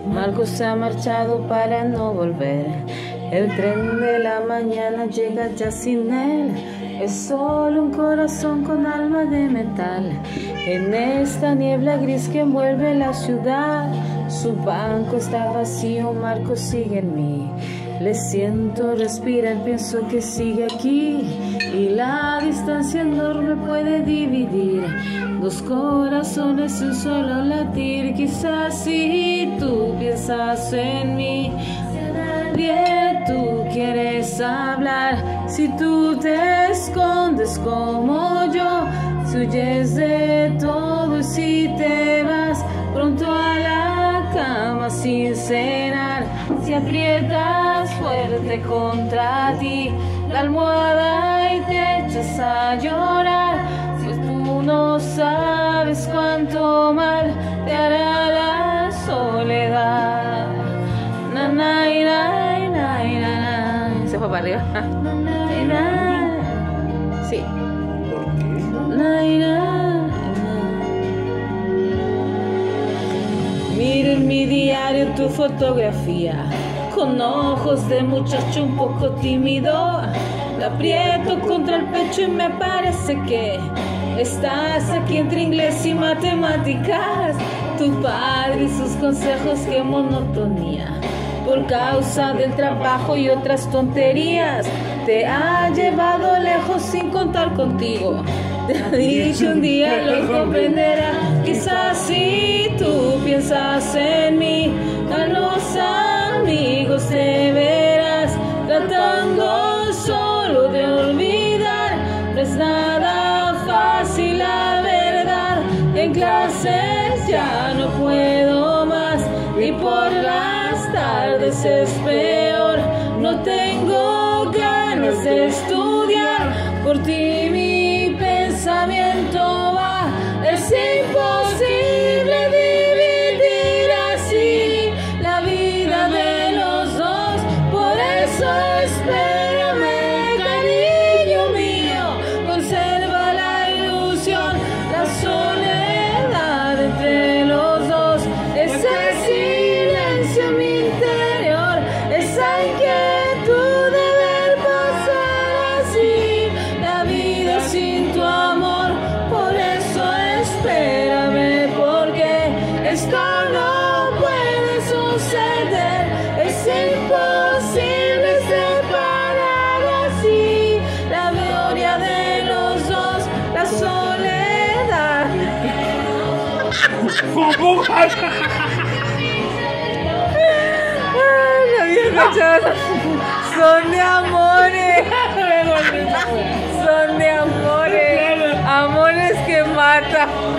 Marcos se ha marchado para no volver. El tren de la mañana llega ya sin él. Es solo un corazón con alma de metal. En esta niebla gris que envuelve la ciudad, su banco está vacío, Marcos sigue en mí. Le siento respirar, pienso que sigue aquí. Y la distancia enorme puede dividir dos corazones en un solo latir. Quizás si tú piensas en mí, nadie tú quieres hablar. Si tú te escondes como yo, si huyes de todo y si te vas pronto a la cama sin cenar, si aprietas fuerte contra ti la almohada y te echas a llorar, pues tú no sabes cuánto mal te hará la soledad. Na, na, na, na, na, na. Se fue para arriba. Na, na, na. Sí. ¿Por qué? Na, na, na. Miro en mi diario tu fotografía, con ojos de muchacho un poco tímido. La aprieto contra el pecho y me parece que estás aquí entre inglés y matemáticas. Tu padre y sus consejos, qué monotonía. Por causa del trabajo y otras tonterías, te ha llevado lejos sin contar contigo. Te ha dicho un día lo comprenderá. Quizás si tú piensas en mí, a los amigos te verás tratando solo de olvidar. No es nada fácil la verdad. En clases ya no puedo más y por las tardes es peor. No tengo ganas de estudiar, por ti mi pensamiento va. Es imposible dividir así la vida de los dos. Por eso espérame, cariño mío, conserva la ilusión, la soledad entre los dos. Ese silencio en mi interior, esa inquietud de ver pasar así la vida sin tu amor. Por eso espérame, porque esto no puede suceder. Es imposible separar así la gloria de los dos, la soledad. La vieja chava. Son de amores. Son de amores. Amores que matan.